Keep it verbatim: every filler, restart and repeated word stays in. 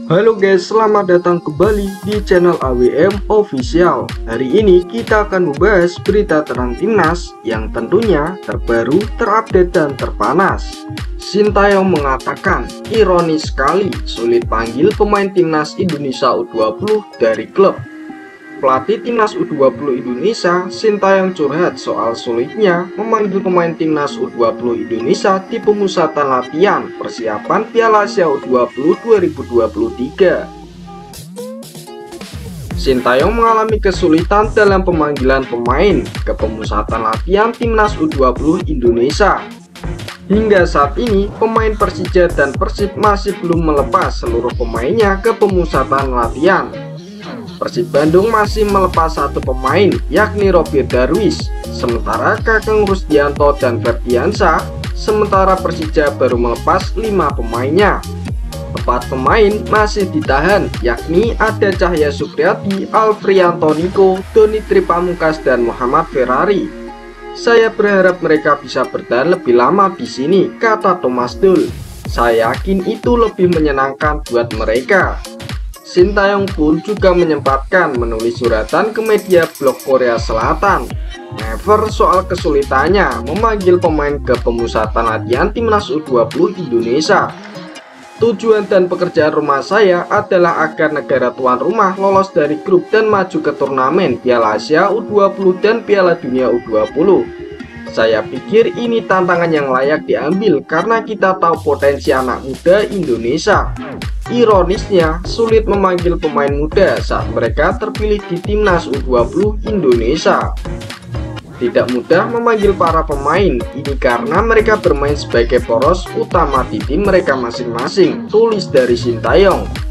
Halo guys, selamat datang kembali di channel A W M Official. Hari ini kita akan membahas berita tentang timnas yang tentunya terbaru, terupdate dan terpanas. Sintayong mengatakan, ironis sekali sulit panggil pemain timnas Indonesia U dua puluh dari klub. Pelatih timnas U dua puluh Indonesia, Sintayong curhat soal sulitnya memanggil pemain timnas U dua puluh Indonesia di pemusatan latihan persiapan Piala Asia U dua puluh dua ribu dua puluh tiga. Sintayong mengalami kesulitan dalam pemanggilan pemain ke pemusatan latihan timnas U dua puluh Indonesia. Hingga saat ini, pemain Persija dan Persib masih belum melepas seluruh pemainnya ke pemusatan latihan. Persib Bandung masih melepas satu pemain, yakni Robert Darwish, sementara Kakang Rusdianto dan Ferdiansyah. Sementara Persija baru melepas lima pemainnya. Empat pemain masih ditahan, yakni ada Cahya Supriyadi, Alfrianto Niko, Doni Tripamungkas dan Muhammad Ferrari. Saya berharap mereka bisa bertahan lebih lama di sini, kata Thomas Doll. Saya yakin itu lebih menyenangkan buat mereka. Sintayong pun juga menyempatkan menulis suratan ke media blog Korea Selatan, Never, soal kesulitannya memanggil pemain ke pemusatan latihan timnas U dua puluh Indonesia. Tujuan dan pekerjaan rumah saya adalah agar negara tuan rumah lolos dari grup dan maju ke turnamen Piala Asia U dua puluh dan Piala Dunia U dua puluh. Saya pikir ini tantangan yang layak diambil karena kita tahu potensi anak muda Indonesia. Ironisnya, sulit memanggil pemain muda saat mereka terpilih di timnas U dua puluh Indonesia. Tidak mudah memanggil para pemain ini karena mereka bermain sebagai poros utama di tim mereka masing-masing, tulis dari Sintayong.